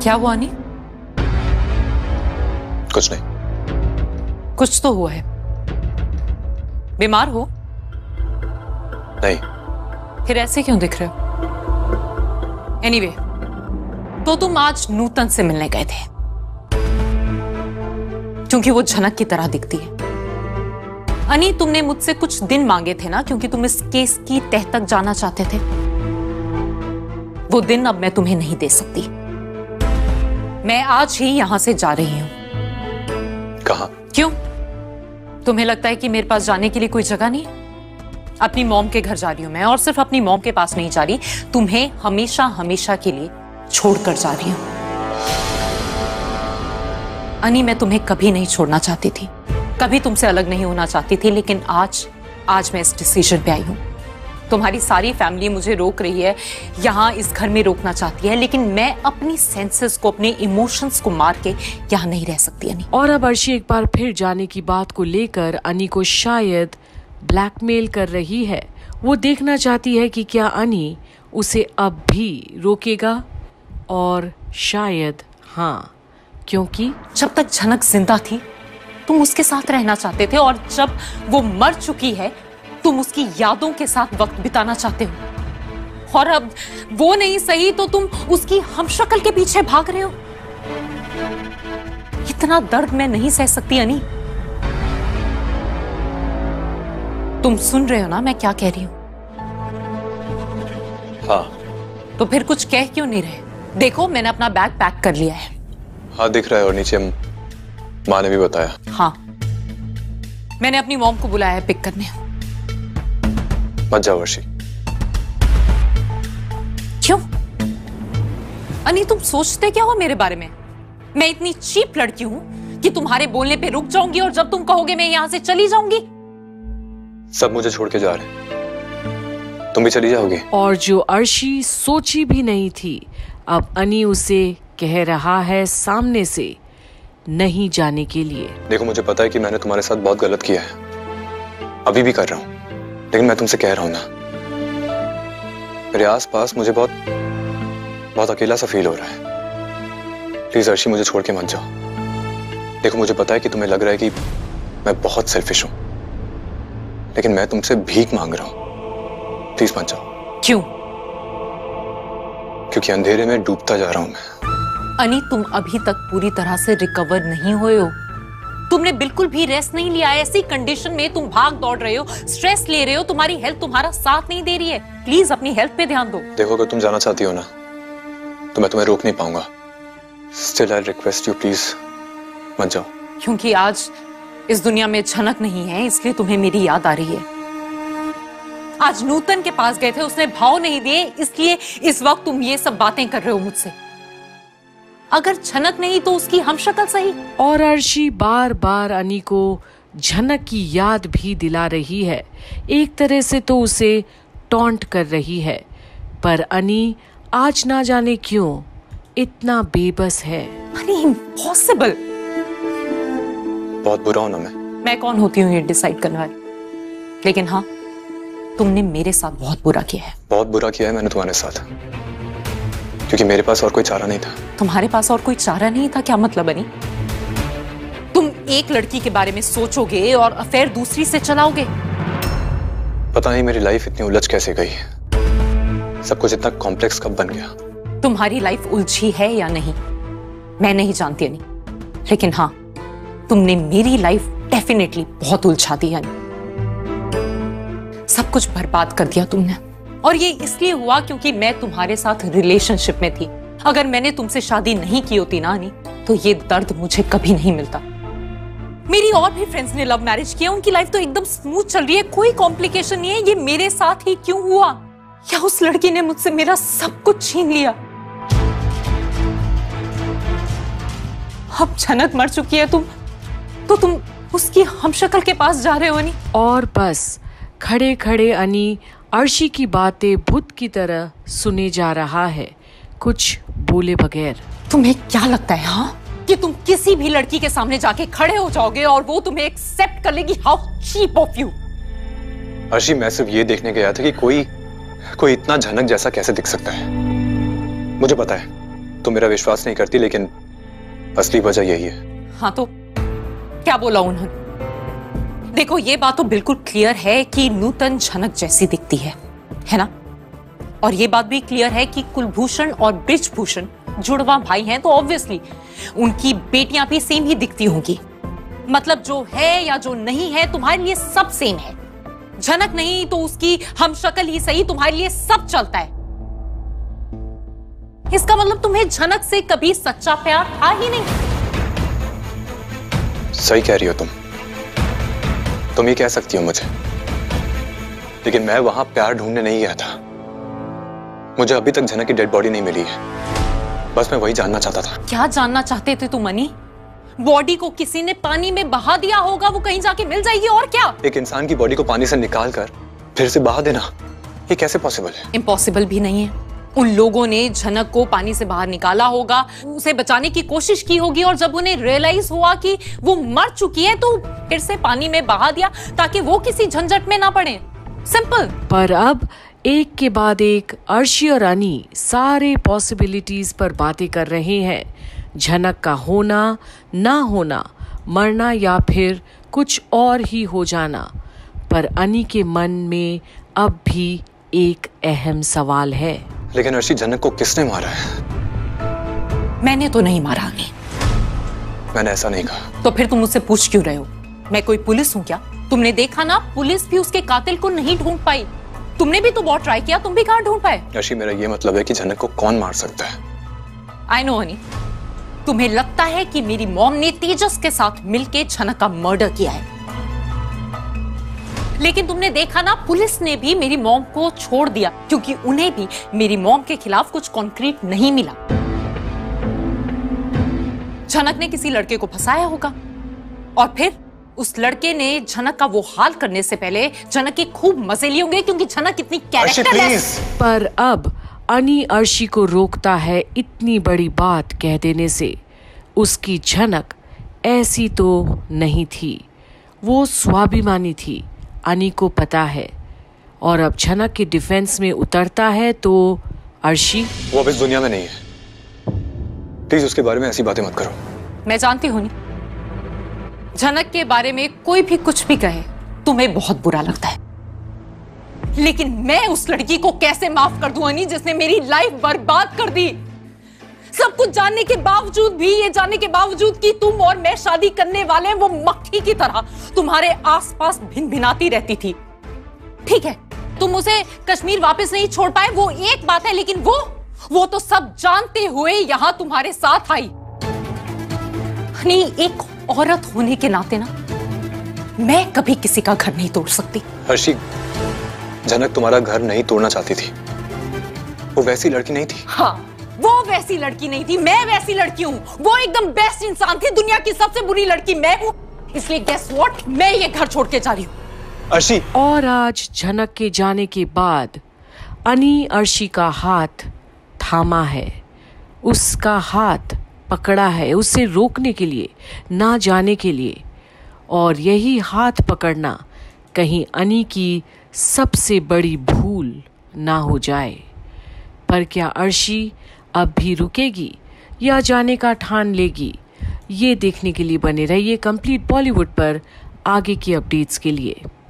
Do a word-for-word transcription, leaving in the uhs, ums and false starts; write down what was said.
क्या हुआ अनी? कुछ नहीं। कुछ तो हुआ है। बीमार हो? नहीं। फिर ऐसे क्यों दिख रहे हो? एनीवे, तो तुम आज नूतन से मिलने गए थे क्योंकि वो झनक की तरह दिखती है। अनी, तुमने मुझसे कुछ दिन मांगे थे ना, क्योंकि तुम इस केस की तह तक जाना चाहते थे। वो दिन अब मैं तुम्हें नहीं दे सकती। मैं आज ही यहां से जा रही हूं। कहां? क्यों? तुम्हें लगता है कि मेरे पास जाने के लिए कोई जगह नहीं? अपनी मॉम के घर जा रही हूं मैं, और सिर्फ अपनी मॉम के पास नहीं जा रही, तुम्हें हमेशा हमेशा के लिए छोड़कर जा रही हूं। अनी, मैं तुम्हें कभी नहीं छोड़ना चाहती थी, कभी तुमसे अलग नहीं होना चाहती थी, लेकिन आज आज मैं इस डिसीजन पे आई हूं। तुम्हारी सारी फैमिली मुझे रोक रही है, यहां इस घर में रोकना चाहती है, लेकिन मैं अपनी सेंसेस को, अपने इमोशंस को मार के यहां नहीं रह सकती अनी। और अब अर्शी एक बार फिर जाने की बात को लेकर अनी को शायद ब्लैकमेल कर रही है। वो देखना चाहती है कि क्या अनी उसे अब भी रोकेगा, और शायद हाँ, क्योंकि जब तक झनक जिंदा थी तुम उसके साथ रहना चाहते थे, और जब वो मर चुकी है तुम उसकी यादों के साथ वक्त बिताना चाहते हो, और अब वो नहीं सही तो तुम उसकी हमशक्ल के पीछे भाग रहे हो। इतना दर्द मैं नहीं सह सकती अनी। तुम सुन रहे हो ना मैं क्या कह रही हूं? हाँ। तो फिर कुछ कह क्यों नहीं रहे? देखो, मैंने अपना बैग पैक कर लिया है। हाँ, दिख रहा है, और नीचे माँ ने भी बताया। हाँ, मैंने अपनी मॉम को बुलाया है पिक करने। मत जाओ अर्शी। क्यों? अनी, तुम सोचते क्या हो मेरे बारे में? मैं इतनी चीप लड़की हूं कि तुम्हारे बोलने पे रुक जाऊंगी, और जब तुम कहोगे मैं यहां से चली जाऊंगी? सब मुझे छोड़ के जा रहे हैं, तुम भी चली जाओगी? और जो अर्शी सोची भी नहीं थी, अब अनी उसे कह रहा है सामने से नहीं जाने के लिए। देखो, मुझे पता है कि मैंने तुम्हारे साथ बहुत गलत किया है, अभी भी कर रहा हूं, लेकिन मैं तुमसे कह रहा हूं ना, मेरे आसपास मुझे बहुत बहुत अकेला सा फील हो रहा है। प्लीज अर्शी, मुझे छोड़ के मत जाओ। देखो, मुझे पता है कि तुम्हें लग रहा है कि मैं बहुत सेल्फिश हूं, लेकिन मैं तुमसे भीख मांग रहा हूं। प्लीज मत जाओ। क्यों? क्योंकि अंधेरे में डूबता जा रहा हूं मैं। अनी, तुम अभी तक पूरी तरह से रिकवर नहीं हुए हो। तुमने बिल्कुल भी रेस्ट नहीं लिया। ऐसी कंडीशन में तुम भाग दौड़ रहे हो, स्ट्रेस ले रहे हो, तुम्हारी हेल्थ तुम्हारा साथ नहीं दे रही है। प्लीज अपनी हेल्थ पे ध्यान दो। देखो, अगर तुम जाना चाहती हो ना तो मैं तुम्हें रोक नहीं पाऊंगा। Still I request you, please मत जाओ। क्योंकि आज इस दुनिया में झनक नहीं है, इसलिए तुम्हें मेरी याद आ रही है। आज नूतन के पास गए थे, उसने भाव नहीं दिए, इसलिए इस वक्त तुम ये सब बातें कर रहे हो मुझसे। अगर झनक नहीं तो उसकी हमशक्ल सही। और अर्शी बार बार अनी को झनक की याद भी दिला रही है, एक तरह से तो उसे टॉन्ट कर रही है, पर अनी आज ना जाने क्यों इतना बेबस है। अनी, इम्पॉसिबल। बहुत बुरा हूं ना मैं? मैं कौन होती हूँ ये डिसाइड करने वाली? लेकिन हाँ, तुमने मेरे साथ बहुत बुरा किया है। बहुत बुरा किया है मैंने तुम्हारे साथ, क्योंकि मेरे पास और कोई चारा नहीं था। तुम्हारे पास और कोई चारा नहीं था? क्या मतलब अनी? तुम एक लड़की के बारे में सोचोगे और अफेयर दूसरी से चलाओगे? पता नहीं मेरी लाइफ इतनी उलझ कैसे गई, सब कुछ इतना कॉम्प्लेक्स कब बन गया। तुम्हारी लाइफ उलझी है या नहीं मैं नहीं जानती अनी, लेकिन हाँ, तुमने मेरी लाइफ डेफिनेटली बहुत उलझा दी अनी। सब कुछ बर्बाद कर दिया तुमने, और ये इसलिए हुआ क्योंकि मैं तुम्हारे साथ रिलेशनशिप में थी। अगर मैंने तुमसे शादी नहीं की होती ना अनी, तो ये दर्द मुझे कभी नहीं मिलता। मेरी और भी फ्रेंड्स ने लव मैरिज किया, उनकी लाइफ तो एकदम स्मूथ चल रही है, कोई कॉम्प्लिकेशन नहीं है। ये मेरे साथ ही क्यों हुआ? या उस लड़की ने मुझसे मेरा सब कुछ छीन लिया? अब झनक मर चुकी है, तुम तो तुम उसकी हमशक्ल के पास जा रहे हो अनी। और बस खड़े खड़े अनी अर्शी की बातें भूत की तरह सुने जा रहा है, कुछ बोले बगैर। तुम्हें क्या लगता है हाँ, कि तुम किसी भी लड़की के सामने जाके खड़े हो जाओगे और वो तुम्हें एक्सेप्ट कर लेगी? How cheap of you. Arshi, मैं सिर्फ ये देखने गया था कि कोई कोई इतना झनक जैसा कैसे दिख सकता है। मुझे पता है तुम मेरा विश्वास नहीं करती, लेकिन असली वजह यही है। हाँ तो क्या बोला उन्होंने? देखो ये बात तो बिल्कुल क्लियर है कि नूतन झनक जैसी दिखती है, है ना? और ये बात भी क्लियर है कि कुलभूषण और बृजभूषण जुड़वा भाई हैं, तो ऑब्वियसली उनकी बेटियां भी सेम ही दिखती होंगी। मतलब जो है या जो नहीं है तुम्हारे लिए सब सेम है। झनक नहीं तो उसकी हम शक्ल ही सही, तुम्हारे लिए सब चलता है। इसका मतलब तुम्हें झनक से कभी सच्चा प्यार था ही नहीं। सही कह रही हो तुम तुम ये कह सकती हो मुझे, लेकिन मैं वहां प्यार ढूंढने नहीं गया था। मुझे अभी तक झनक की डेड बॉडी नहीं मिली है, बस मैं वही जानना चाहता था। क्या जानना चाहते थे तुम अनी? बॉडी को किसी ने पानी में बहा दिया होगा, वो कहीं जाके मिल जाएगी, और क्या? एक इंसान की बॉडी को पानी से निकाल कर फिर से बहा देना, ये कैसे पॉसिबल है? इम्पॉसिबल भी नहीं है। उन लोगों ने झनक को पानी से बाहर निकाला होगा, उसे बचाने की कोशिश की होगी, और जब उन्हें रियलाइज हुआ कि वो मर चुकी है तो फिर से पानी में बहा दिया ताकि वो किसी झंझट में ना पड़े। सिंपल। पर अब एक के बाद एक अर्शी और अनी सारे पॉसिबिलिटीज पर बातें कर रहे हैं। झनक का होना, ना होना, मरना या फिर कुछ और ही हो जाना। पर अनी के मन में अब भी एक अहम सवाल है। लेकिन अर्शी, झनक को किसने मारा है? मैंने तो नहीं मारा अनी। मैंने ऐसा नहीं कहा। तो फिर तुम मुझसे पूछ क्यों रहे हो? मैं कोई पुलिस हूं क्या? तुमने देखा ना, पुलिस भी उसके कातिल को नहीं ढूंढ पाई। तुमने भी तो बहुत ट्राई किया, तुम भी कहां ढूंढ पाए? अर्शी, मेरा ये मतलब है कि झनक को कौन मार सकता है? आई नो अनी, तुम्हें लगता है कि मेरी मॉम ने तेजस के साथ मिलकर झनक का मर्डर किया है, लेकिन तुमने देखा ना, पुलिस ने भी मेरी मॉम को छोड़ दिया क्योंकि उन्हें भी मेरी मॉम के खिलाफ कुछ कॉन्क्रीट नहीं मिला। झनक ने किसी लड़के को फंसाया होगा और फिर उस लड़के ने झनक का वो हाल करने से पहले झनक के खूब मजे लिए होंगे, क्योंकि झनक इतनी कैरेक्टरलेस। पर अब अनी अर्शी को रोकता है इतनी बड़ी बात कह देने से। उसकी झनक ऐसी तो नहीं थी, वो स्वाभिमानी थी, अनी को पता है। और अब झनक के डिफेंस में उतरता है तो अर्शी, वो अब इस दुनिया में नहीं है, प्लीज उसके बारे में ऐसी बातें मत करो। मैं जानती हूं नहीं, झनक के बारे में कोई भी कुछ भी कहे तुम्हें बहुत बुरा लगता है, लेकिन मैं उस लड़की को कैसे माफ कर दूं अनी, जिसने मेरी लाइफ बर्बाद कर दी। सब कुछ जानने के बावजूद भी, ये जानने के बावजूद कि तुम और मैं शादी करने वाले हैं, वो मक्खी की तरह तुम्हारे आसपास भिन भिनाती रहती थी। ठीक है, तुम उसे कश्मीर वापस नहीं छोड़ पाए, वो एक बात है, लेकिन वो वो तो सब जानते हुए यहां तुम्हारे साथ आई। नहीं, एक औरत होने के नाते ना, मैं कभी किसी का घर नहीं तोड़ सकती। अर्शी, झनक तुम्हारा घर नहीं तोड़ना चाहती थी, वो वैसी लड़की नहीं थी। हाँ, वो वैसी लड़की नहीं थी, मैं वैसी लड़की हूँ। वो एकदम बेस्ट इंसान थी, दुनिया की सबसे बुरी लड़की मैं हूँ। इसलिए गेस व्हाट, मैं ये घर छोड़ के जा रही हूँ। अर्शी। और आज झनक के जाने के बाद अनी अर्शी का हाथ थामा है, उसका हाथ पकड़ा है, उसे रोकने के लिए, ना जाने के लिए। और यही हाथ पकड़ना कहीं अनी की सबसे बड़ी भूल ना हो जाए। पर क्या अर्शी अब भी रुकेगी या जाने का ठान लेगी? ये देखने के लिए बने रहिए कंप्लीट बॉलीवुड पर आगे की अपडेट्स के लिए।